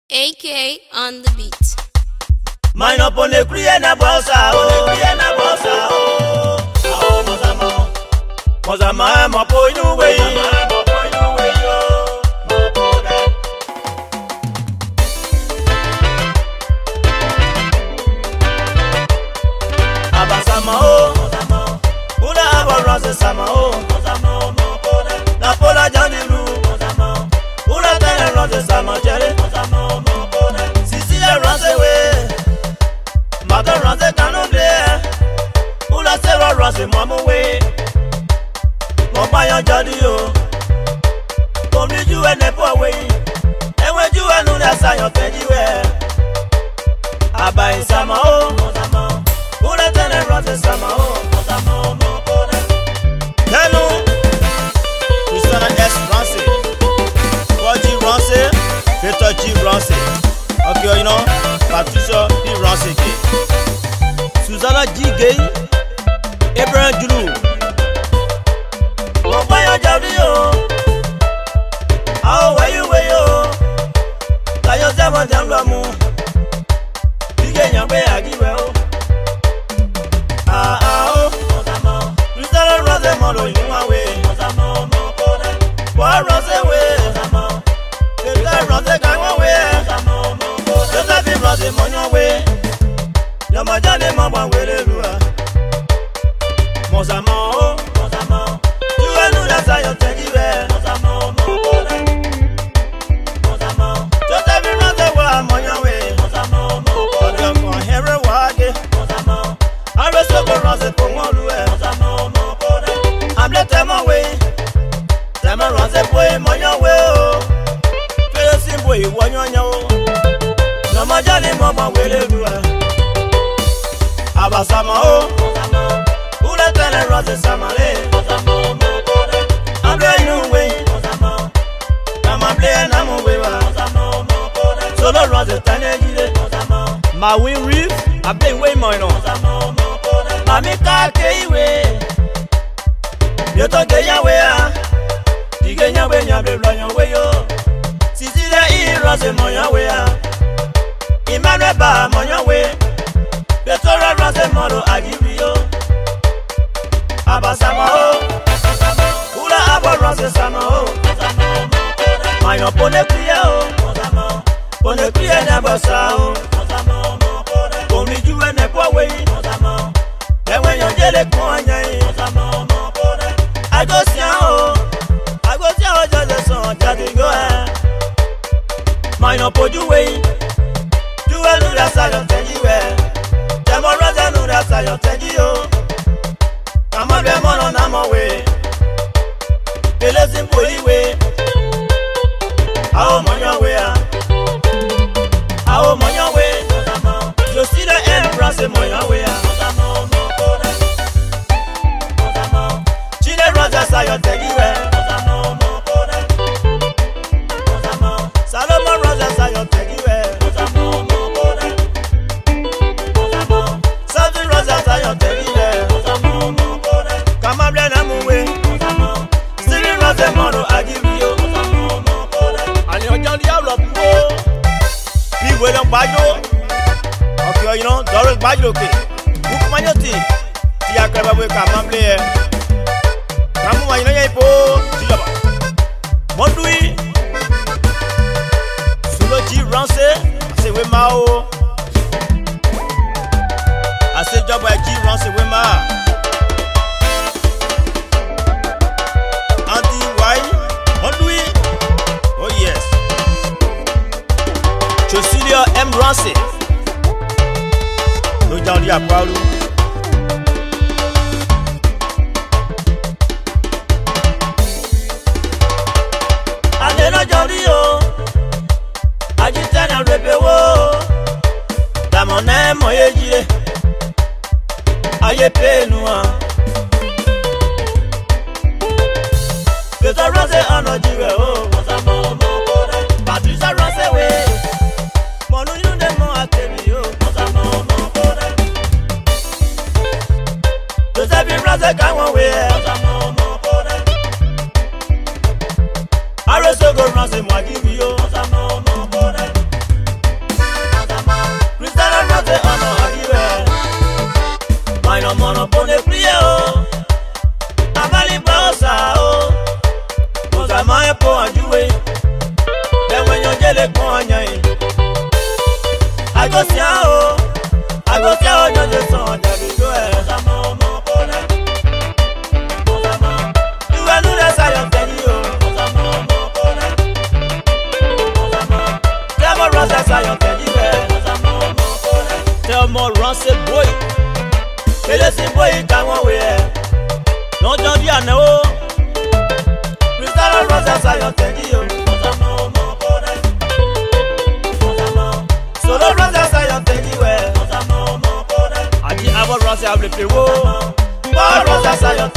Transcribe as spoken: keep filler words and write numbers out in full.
A K on the beat. Mine up on the Krahn na bossa, oh, Krahn na bossa, oh, oh, mozama, mozama, mo po inu we, mo po inu we yo, mo po de. Abasama oh, mozama, una abaranse sama oh, mozama, mo po de. Na pola jandilu, mozama, una tene ranse sama jere, mozama, mo po de. Sisi le ranse we. Mother runs a cannon there. Ula Sarah runs a mama way. Mobile Jadio. Come to you and never away. And when you are known as I offend you, I buy some oh, Mozama. Ula Tana runs a summer oh, Mozama, Mopona. Hello, you son of S. Rancy. Pode Rancy, Peter G. Rancy. Okay, you know, Patricia P. Rancy. Susanna G. Gay, Abraham Julu. Oh, why are you? Oh, where you were you? I just have a jambamu. You get your way, I give you. Ah, ah, oh, Mozama. You start a rose model, you away. Mozama, Mopona. Why rose away? Mozama. You start a rose gang away. Mozama, Mopona. You start a rose money away. Yama jane mama wele lua. Mozama oh, Mozama. You are no that's how you take it well. Mozama, Mopona. Mozama. Just every rose a wa moya way. Mozama, Mopona. You go here wage. Mozama. I rest of the rose for one lue. Mozama, Mopona. I'm let them away. Them a rose boy moya way oh. Feel sim boy wanyo nyo. Yama jane mama wele lua. Abasama oh, Mozama. Ula tene rose samale, Mozama, Mopona. Amble inu we, Mozama. Kama ble na mu we wa, Mozama, Mopona. Solo rose tene jide, Mozama. Ma win reef, abe we moino, Mozama, Mopona. Mami ka ke we. Yoto ke ya we a. Dige nya we nya ble lo we yo. Sisi de I rose moya we a. Imane ba moya we. Betora rase moro agibio. Abasama oh, Ula abo rase sama oh, Mayo pone kriya oh, Pone kriya na basa oh, Komi juwe ne kwa wey, Ewe yon jele kwa nyai, Ago siya oh, Ago siya oh jade son jade go eh. Mayo po juwe, Juwe lura sa yon tenjiwe. Demo rose no that's how you take you. Come on, come on, I'm away. The lesson for you way. How on your way? How on your way? You see the embrace on your way. Chile roses how you take you. Salomon roses how you take you. We don't buy you. Okay, you know, don't buy you. Okay, book my note. Tia kraba we come play. Kamu mai na yai po. Tia ba. Mondui. Sulo G Rancy. Ase we mao. Ase job by G Rancy we ma. Anti why? Mondui. Oh yes. Djisséa M. Rancy. No down here, Paulo. I never joined you. I just tell you, Rebel. Come on, I'm my age. I pay no one. Because I run the honor, you oh, was a moment. Patricia runs away. Monu you dem mo akemi yo, Mozama, Mopona. Joseph Rose kan won we, Mozama, Mopona. Areso go Rancy mo agibio, Mozama, Mopona. Agosia o, Agosia o no je son de joie. Tu vas nous laisser yon teni o. Tell me run say yon teni we. Tell me run say boy. Ele si boy ka won we. No jon di ana o. Crystal run say yon teni o. Solo run say yon teni we. Adi abo run say able pe wo. Paul run say yon